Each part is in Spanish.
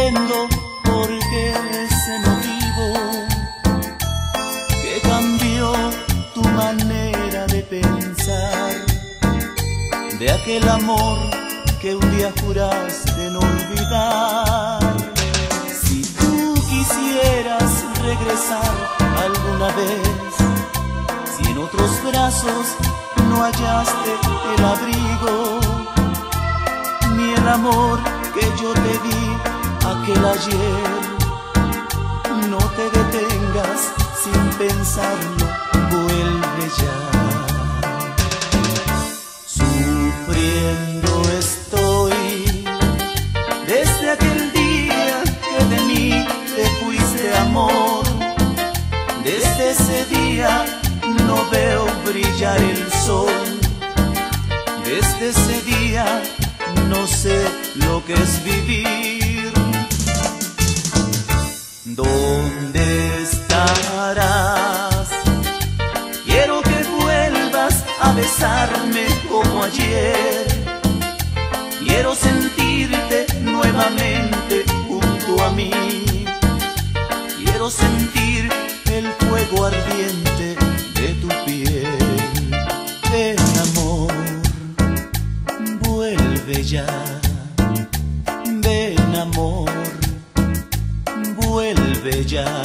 entiendo por qué ese motivo que cambió tu manera de pensar, de aquel amor que un día juraste no olvidar. Si tú quisieras regresar alguna vez, si en otros brazos no hallaste el abrigo, ni el amor que yo te di aquel ayer, no te detengas sin pensarlo, vuelve ya. Sufriendo estoy desde aquel día que de mí te fuiste, amor. Desde ese día no veo brillar el sol. Desde ese día no sé lo que es vivir. ¿Dónde estarás? Quiero que vuelvas a besarme como ayer. Quiero sentirte nuevamente junto a mí. Quiero sentir el fuego ardiente de tu piel. Ven, amor, vuelve ya. Ven, amor, vuelve ya.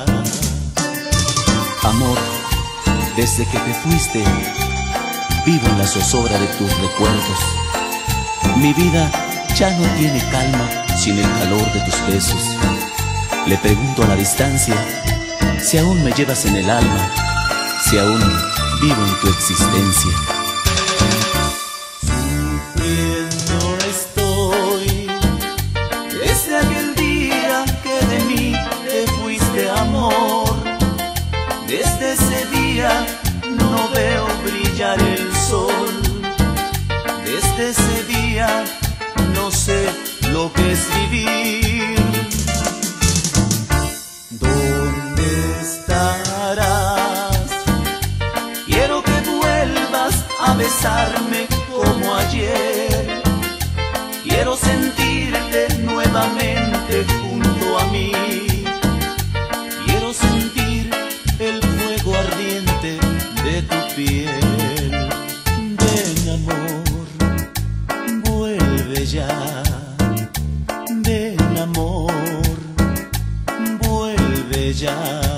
Amor, desde que te fuiste, vivo en la zozobra de tus recuerdos. Mi vida ya no tiene calma sin el calor de tus besos. Le pregunto a la distancia si aún me llevas en el alma, si aún vivo en tu existencia. Sufriendo estoy desde aquel día que de mí te fuiste, amor. Desde ese día no veo brillar el sol. Desde ese día no sé lo que es vivir. ¿Dónde estarás? Quiero que vuelvas a besarme como ayer. Quiero sentirte nuevamente junto a mí. Quiero sentir el fuego ardiente de tu piel. Ven, amor, vuelve ya. Ven, amor, vuelve ya.